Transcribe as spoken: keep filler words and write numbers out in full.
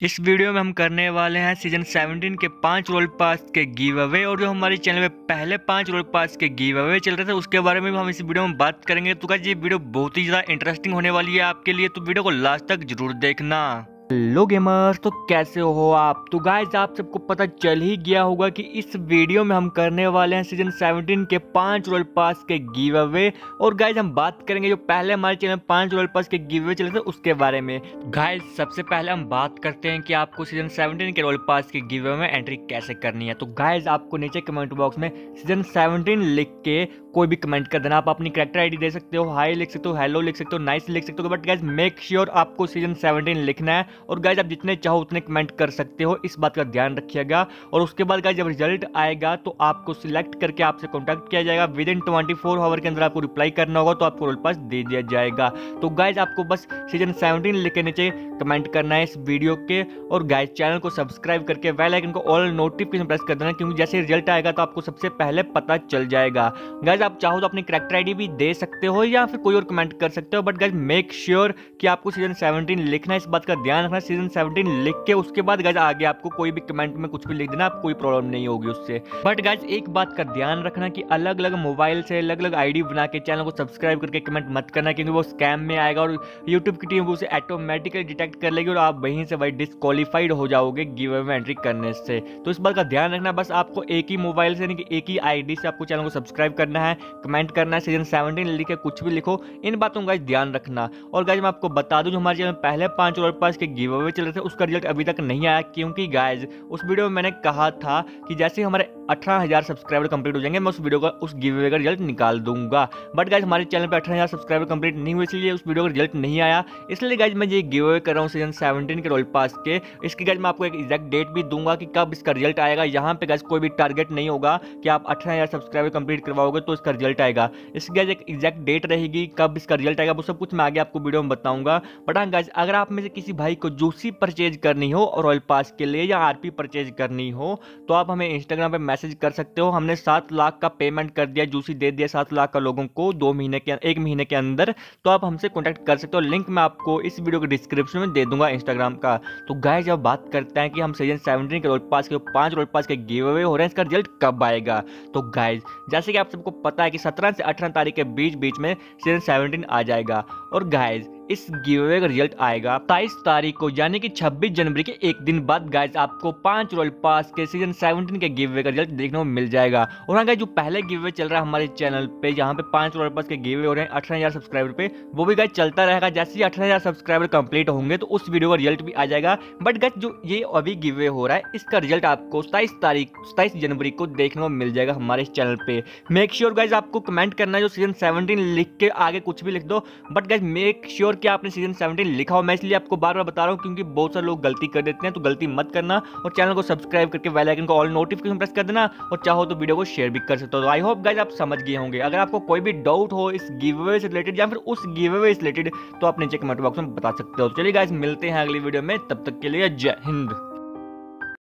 इस वीडियो में हम करने वाले हैं सीजन सेवनटीन के पांच रोल पास के गिव अवे, और जो हमारे चैनल में पहले पांच रोल पास के गिव अवे चल रहे थे उसके बारे में भी हम इस वीडियो में बात करेंगे। तो गाइस ये वीडियो बहुत ही ज़्यादा इंटरेस्टिंग होने वाली है आपके लिए, तो वीडियो को लास्ट तक जरूर देखना। हेलो गेमर्स, तो कैसे हो आप? तो गाइस आप सबको पता चल ही गया होगा कि इस वीडियो में हम करने वाले हैं सीजन सेवनटीन के पांच रोल पास के गिव अवे, और गाइस हम बात करेंगे जो पहले हमारे चैनल में पांच रोल पास के गिव अवे चले थे उसके बारे में। गाइस सबसे पहले हम बात करते हैं कि आपको सीजन सेवनटीन के रोल पास के गिव अवे में एंट्री कैसे करनी है। तो गाइस आपको नीचे कमेंट बॉक्स में सीजन सेवनटीन लिख के कोई भी कमेंट कर देना। आप अपनी कैरेक्टर आईडी दे सकते हो, हाई लिख सकते हो, हेलो लिख सकते हो, नाइस लिख सकते हो, बट गाइस मेक श्योर आपको सीजन सेवनटीन लिखना है। और गाइस आप जितने चाहो उतने कमेंट कर सकते हो, इस बात का ध्यान रखिएगा। और उसके बाद गाइस जब रिजल्ट आएगा तो आपको सिलेक्ट करके आपसे कॉन्टैक्ट किया जाएगा। Within twenty four hour के अंदर आपको रिप्लाई करना होगा तो आपको रोल पास दे दिया जाएगा। तो गाइस आपको बस सीजन सेवनटीन लिख के नीचे कमेंट करना है इस वीडियो के, और गाइस चैनल को सब्सक्राइब करके बेल आइकन को ऑल नोटिफिकेशन प्रेस कर देना, क्योंकि जैसे रिजल्ट आएगा तो आपको सबसे पहले पता चल जाएगा। गाइस आप चाहो तो अपनी कैरेक्टर आईडी भी दे सकते हो या फिर कोई और कमेंट कर सकते हो, बट गाइस मेक श्योर कि आपको सीजन सेवनटीन लिखना है, इस बात का ध्यान रखना। सीजन सेवनटीन लिख के उसके बाद गाइस आगे आपको कोई भी कमेंट में कुछ भी लिख देना, आपको कोई प्रॉब्लम नहीं होगी उससे। बट गाइस एक बात का ध्यान रखना कि अलग अलग मोबाइल से अलग अलग आईडी बना के चैनल को सब्सक्राइब करके कमेंट मत करना, क्योंकि वो स्कैम में आएगा और यूट्यूब की टीम उसे ऑटोमेटिकली डिटेक्ट कर लेगी और आप वहीं से वही डिस्क्वालीफाइड हो जाओगे गिव अवे में एंट्री करने से। तो इस बात का ध्यान रखना, बस आपको एक ही मोबाइल से, यानी कि एक ही आईडी से आपको चैनल को सब्सक्राइब करना है, कमेंट करना है सीजन सेवनटीन लिख के कुछ भी लिखो, इन बातों का ध्यान रखना। और गाइस मैं आपको बता दूं जो हमारे चैनल में पहले पांच रोल पास के गिव अवे चल रहे थे उसका रिजल्ट अभी तक नहीं आया, क्योंकि गाइस उस वीडियो में मैंने कहा था कि जैसे हमारे अठारह हजार सब्सक्राइबर कंप्लीट हो जाएंगे मैं उस वीडियो का उस गिव अवे का रिजल्ट निकाल दूंगा। बट गाइस हमारे चैनल पे अठारह हजार सब्सक्राइबर कंप्लीट नहीं हुए, इसलिए उस वीडियो का रिजल्ट नहीं आया। इसलिए गाइस मैं ये गिव अवे कर रहा हूँ सीजन सेवनटीन के रोल पास के। इसकी गाइस मैं आपको एक एग्जैक्ट डेट भी दूंगा कि कब इसका रिजल्ट आएगा। यहाँ पे गाइस कोई भी टारगेट नहीं होगा कि आप अठारह हजार सब्सक्राइबर कंप्लीट करवाओगे तो इसका रिजल्ट आएगा। इसकी गाइस एक एग्जैक्ट डेट रहेगी कब इसका रिजल्ट आएगा, वो सब कुछ मैं आगे आपको वीडियो में बताऊंगा। बट हाँ गाइस अगर आप में से किसी भाई को जूसी परचेज करनी हो और रॉयल पास के लिए या आरपी परचेज करनी हो तो आप हमें इंस्टाग्राम पे मैसेज कर सकते हो। हमने सात लाख का पेमेंट कर दिया, जूसी दे दिया सात लाख का लोगों को दो महीने के एक महीने के अंदर, तो आप हमसे कांटेक्ट कर सकते हो। लिंक मैं आपको इस वीडियो के डिस्क्रिप्शन में दे दूंगा इंस्टाग्राम का। तो गाइस जब बात करते हैं कि हम सीजन सेवनटीन के रोल पास के पांच रोल पास के गिव अवे हो रहे हैं, इसका रिजल्ट कब आएगा। तो गाइस जैसे कि आप सबको पता है कि सत्रह से अठारह तारीख के बीच बीच में सीजन सेवनटीन आ जाएगा। और गाइस इस गिव अवे का रिजल्ट आएगा तेईस तारीख को, यानी कि छब्बीस जनवरी के एक दिन बाद गाइस आपको पांच रोल पास के सीजन सेवनटीन के गिव अवे का रिजल्ट देखने को मिल जाएगा। और हाँ गाइस जो पहले गिव अवे चल रहा है हमारे चैनल पे, जहाँ पे पांच रोल पास के गिव अवे हो रहे हैं अठारह हजार सब्सक्राइबर पे, वो भी गाइस चलता रहेगा। जैसे ही अठारह हजार सब्सक्राइबर कंप्लीट होंगे तो उस वीडियो का रिजल्ट भी आ जाएगा। बट गाइस जो ये अभी गिव अवे हो रहा है इसका रिजल्ट आपको तेईस तारीख तेईस जनवरी को देखने को मिल जाएगा हमारे चैनल पे। मेक श्योर गाइस आपको कमेंट करना है जो सीजन सेवनटीन लिख के आगे कुछ भी लिख दो, बट गाइस मेक श्योर कि आपने सीजन सेवनटीन लिखा हो। मैं इसलिए आपको बार बार बता रहा हूं क्योंकि बहुत सारे लोग गलती कर देते हैं, तो गलती मत करना और चैनल को सब्सक्राइब करके बेल आइकन को ऑल नोटिफिकेशन प्रेस कर देना, और चाहो तो वीडियो को शेयर भी कर सकते हो। तो आई होप गाइस आप समझ गए होंगे। अगर आपको कोई भी डाउट हो इस गिव अवे से रिलेटेड या फिर उस गिव अवे से रिलेटेड तो आप नीचे कमेंट बॉक्स में बता सकते हो। चलिए गाइस मिलते हैं अगली वीडियो में, तब तक के लिए जय हिंद।